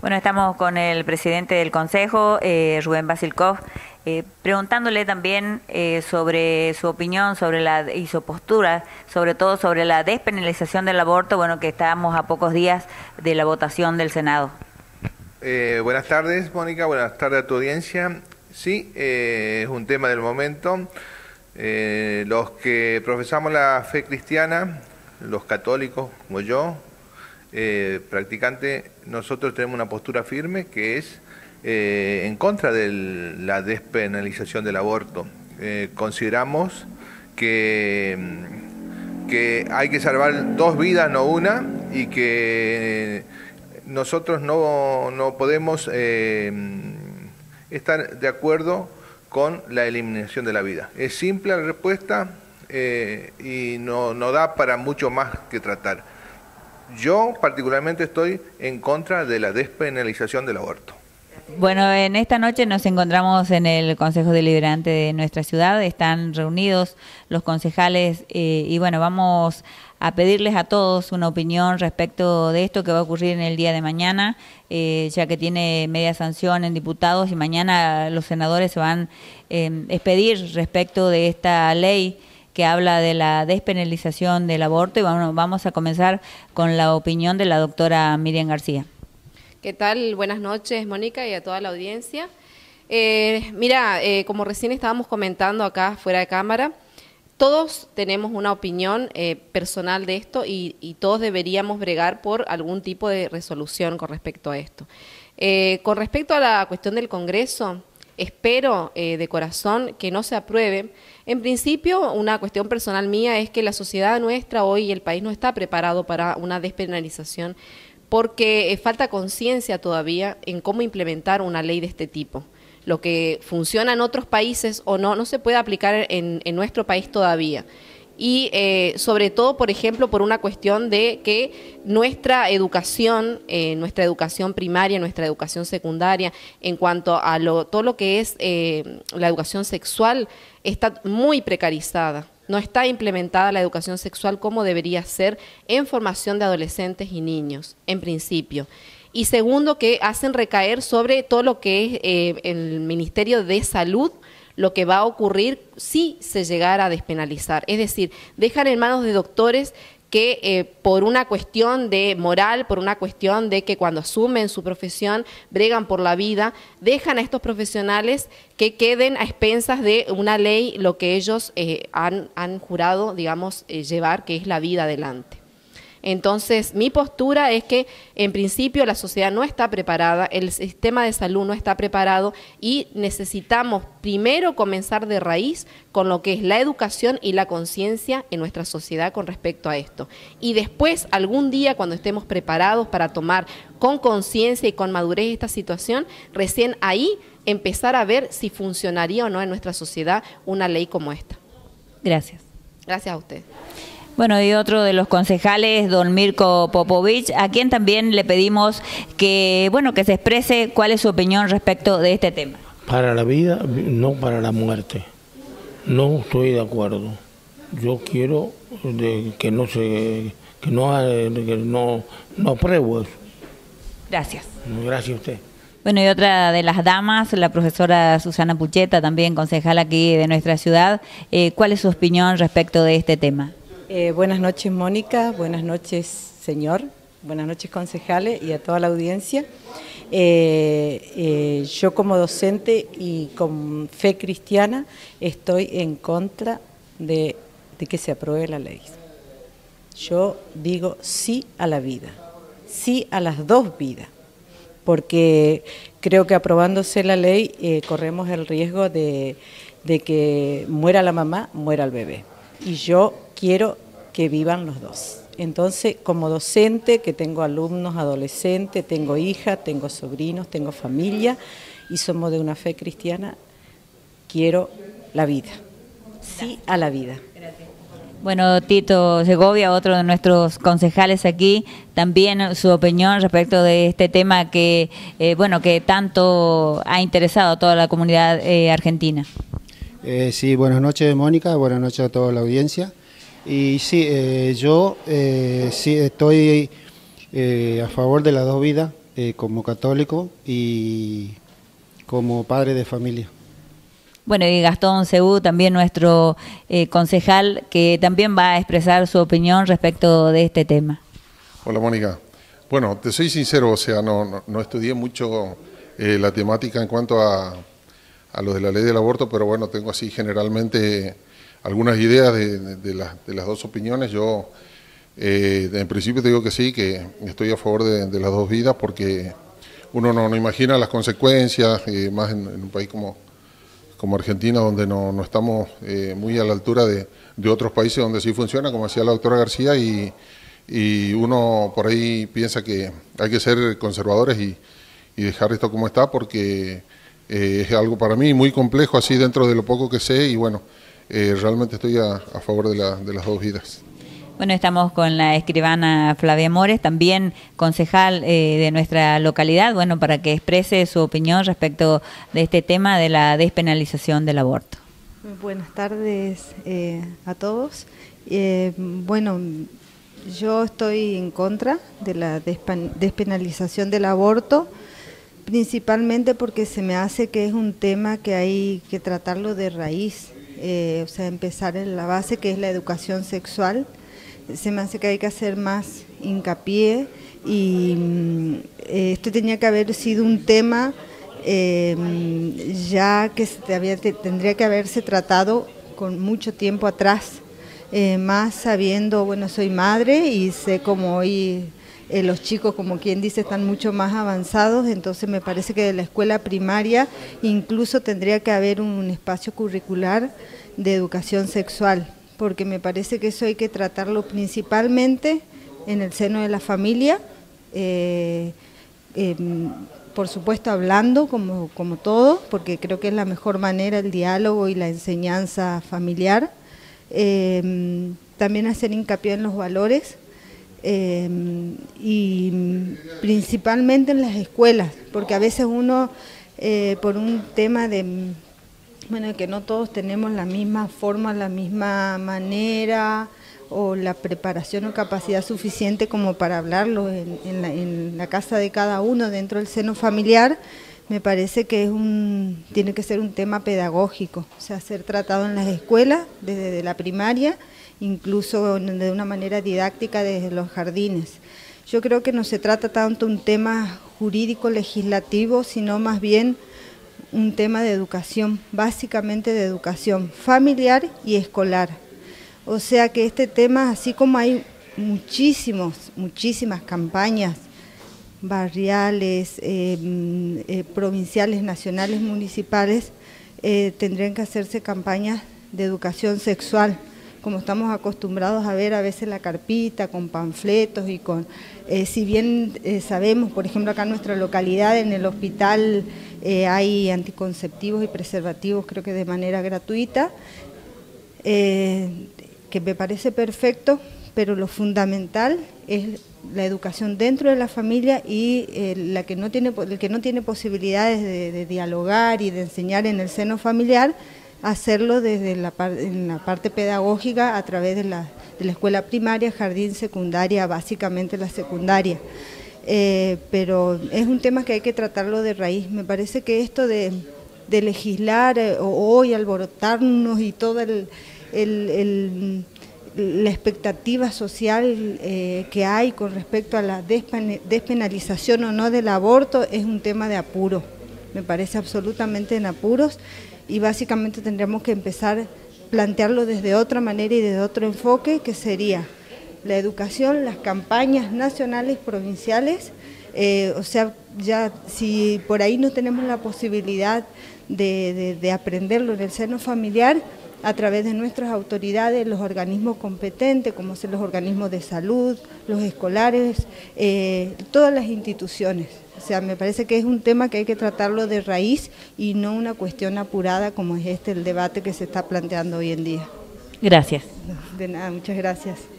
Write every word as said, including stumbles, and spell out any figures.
Bueno, estamos con el presidente del Consejo, eh, Rubén Vasilkov, eh, preguntándole también eh, sobre su opinión sobre la y su postura, sobre todo sobre la despenalización del aborto, bueno, que estamos a pocos días de la votación del Senado. Eh, buenas tardes, Mónica, buenas tardes a tu audiencia. Sí, eh, es un tema del momento. Eh, los que profesamos la fe cristiana, los católicos como yo, eh, practicantes, nosotros tenemos una postura firme que es eh, en contra de la despenalización del aborto. Eh, consideramos que, que hay que salvar dos vidas, no una, y que nosotros no, no podemos eh, estar de acuerdo con la eliminación de la vida. Es simple la respuesta eh, y no, no da para mucho más que tratar. Yo particularmente estoy en contra de la despenalización del aborto. Bueno, en esta noche nos encontramos en el Consejo Deliberante de nuestra ciudad, están reunidos los concejales eh, y bueno, vamos a pedirles a todos una opinión respecto de esto que va a ocurrir en el día de mañana, eh, ya que tiene media sanción en diputados y mañana los senadores se van eh, a expedir respecto de esta ley que habla de la despenalización del aborto y bueno, vamos a comenzar con la opinión de la doctora Miriam García. ¿Qué tal? Buenas noches, Mónica, y a toda la audiencia. Eh, mira, eh, como recién estábamos comentando acá fuera de cámara, todos tenemos una opinión eh, personal de esto y, y todos deberíamos bregar por algún tipo de resolución con respecto a esto. Eh, con respecto a la cuestión del Congreso, espero eh, de corazón que no se apruebe. En principio, una cuestión personal mía es que la sociedad nuestra hoy y el país no está preparado para una despenalización porque eh, falta conciencia todavía en cómo implementar una ley de este tipo. Lo que funciona en otros países o no, no se puede aplicar en, en nuestro país todavía. Y eh, sobre todo, por ejemplo, por una cuestión de que nuestra educación, eh, nuestra educación primaria, nuestra educación secundaria, en cuanto a lo, todo lo que es eh, la educación sexual, está muy precarizada. No está implementada la educación sexual como debería ser en formación de adolescentes y niños, en principio. Y segundo, que hacen recaer sobre todo lo que es eh, el Ministerio de Salud, lo que va a ocurrir si se llegara a despenalizar. Es decir, dejan en manos de doctores que eh, por una cuestión de moral, por una cuestión de que cuando asumen su profesión, bregan por la vida, dejan a estos profesionales que queden a expensas de una ley, lo que ellos eh, han, han jurado, digamos, eh, llevar, que es la vida adelante. Entonces, mi postura es que, en principio, la sociedad no está preparada, el sistema de salud no está preparado y necesitamos primero comenzar de raíz con lo que es la educación y la conciencia en nuestra sociedad con respecto a esto. Y después, algún día, cuando estemos preparados para tomar con conciencia y con madurez esta situación, recién ahí empezar a ver si funcionaría o no en nuestra sociedad una ley como esta. Gracias. Gracias a usted. Bueno, y otro de los concejales, don Mirko Popovich, a quien también le pedimos que, bueno, que se exprese cuál es su opinión respecto de este tema. Para la vida, no para la muerte. No estoy de acuerdo. Yo quiero de que no se, que no, que no, no apruebo eso. Gracias. Gracias a usted. Bueno, y otra de las damas, la profesora Susana Pucheta, también concejal aquí de nuestra ciudad. Eh, ¿Cuál es su opinión respecto de este tema? Eh, buenas noches, Mónica, buenas noches, señor, buenas noches, concejales y a toda la audiencia. Eh, eh, yo como docente y con fe cristiana estoy en contra de, de que se apruebe la ley. Yo digo sí a la vida, sí a las dos vidas, porque creo que aprobándose la ley eh, corremos el riesgo de, de que muera la mamá, muera el bebé. Y yo quiero que vivan los dos. Entonces, como docente, que tengo alumnos, adolescentes, tengo hija, tengo sobrinos, tengo familia, y somos de una fe cristiana, quiero la vida. Sí a la vida. Bueno, Tito Segovia, otro de nuestros concejales aquí, también su opinión respecto de este tema que, eh, bueno, que tanto ha interesado a toda la comunidad eh, argentina. Eh, sí, buenas noches, Mónica, buenas noches a toda la audiencia. Y sí, eh, yo eh, sí estoy eh, a favor de las dos vidas, eh, como católico y como padre de familia. Bueno, y Gastón Seú, también nuestro eh, concejal, que también va a expresar su opinión respecto de este tema. Hola, Mónica. Bueno, te soy sincero, o sea, no, no, no estudié mucho eh, la temática en cuanto a, a lo de la ley del aborto, pero bueno, tengo así generalmente algunas ideas de, de, de, las, de las dos opiniones. Yo, eh, en principio te digo que sí, que estoy a favor de, de las dos vidas, porque uno no, no imagina las consecuencias, eh, más en, en un país como... como Argentina, donde no, no estamos eh, muy a la altura de, de otros países donde sí funciona, como decía la doctora García, y, y uno por ahí piensa que hay que ser conservadores y, y dejar esto como está, porque eh, es algo para mí muy complejo, así dentro de lo poco que sé, y bueno, eh, realmente estoy a, a favor de, la, de las dos vidas. Bueno, estamos con la escribana Flavia Mores, también concejal eh, de nuestra localidad, bueno, para que exprese su opinión respecto de este tema de la despenalización del aborto. Buenas tardes eh, a todos. Eh, bueno, yo estoy en contra de la despenalización del aborto, principalmente porque se me hace que es un tema que hay que tratarlo de raíz, eh, o sea, empezar en la base que es la educación sexual. Se me hace que hay que hacer más hincapié y eh, esto tenía que haber sido un tema eh, ya que se había, tendría que haberse tratado con mucho tiempo atrás, eh, más sabiendo, bueno, soy madre y sé cómo hoy eh, los chicos, como quien dice, están mucho más avanzados, entonces me parece que de la escuela primaria incluso tendría que haber un espacio curricular de educación sexual, porque me parece que eso hay que tratarlo principalmente en el seno de la familia, eh, eh, por supuesto hablando como, como todo, porque creo que es la mejor manera el diálogo y la enseñanza familiar, eh, también hacer hincapié en los valores eh, y principalmente en las escuelas, porque a veces uno eh, por un tema de... Bueno, que no todos tenemos la misma forma, la misma manera o la preparación o capacidad suficiente como para hablarlo en, en, la, en la casa de cada uno dentro del seno familiar. Me parece que es un, tiene que ser un tema pedagógico, o sea, ser tratado en las escuelas desde la primaria, incluso de una manera didáctica desde los jardines. Yo creo que no se trata tanto un tema jurídico legislativo, sino más bien un tema de educación, básicamente de educación familiar y escolar. O sea que este tema, así como hay muchísimos, muchísimas campañas barriales, eh, eh, provinciales, nacionales, municipales, eh, tendrían que hacerse campañas de educación sexual, como estamos acostumbrados a ver a veces la carpita, con panfletos y con... Eh, si bien eh, sabemos, por ejemplo, acá en nuestra localidad, en el hospital, eh, hay anticonceptivos y preservativos, creo que de manera gratuita, eh, que me parece perfecto, pero lo fundamental es la educación dentro de la familia y eh, la que no tiene, el que no tiene posibilidades de, de dialogar y de enseñar en el seno familiar, hacerlo desde la, par, en la parte pedagógica a través de la, de la escuela primaria, jardín, secundaria, básicamente la secundaria. Eh, pero es un tema que hay que tratarlo de raíz. Me parece que esto de, de legislar eh, o hoy alborotarnos y toda el, el, el, la expectativa social eh, que hay con respecto a la despenalización o no del aborto es un tema de apuro. Me parece absolutamente en apuros. Y básicamente tendríamos que empezar a plantearlo desde otra manera y desde otro enfoque, que sería la educación, las campañas nacionales, provinciales, eh, o sea, ya si por ahí no tenemos la posibilidad de, de, de aprenderlo en el seno familiar, a través de nuestras autoridades, los organismos competentes, como son los organismos de salud, los escolares, eh, todas las instituciones. O sea, me parece que es un tema que hay que tratarlo de raíz y no una cuestión apurada como es este el debate que se está planteando hoy en día. Gracias. De nada, muchas gracias.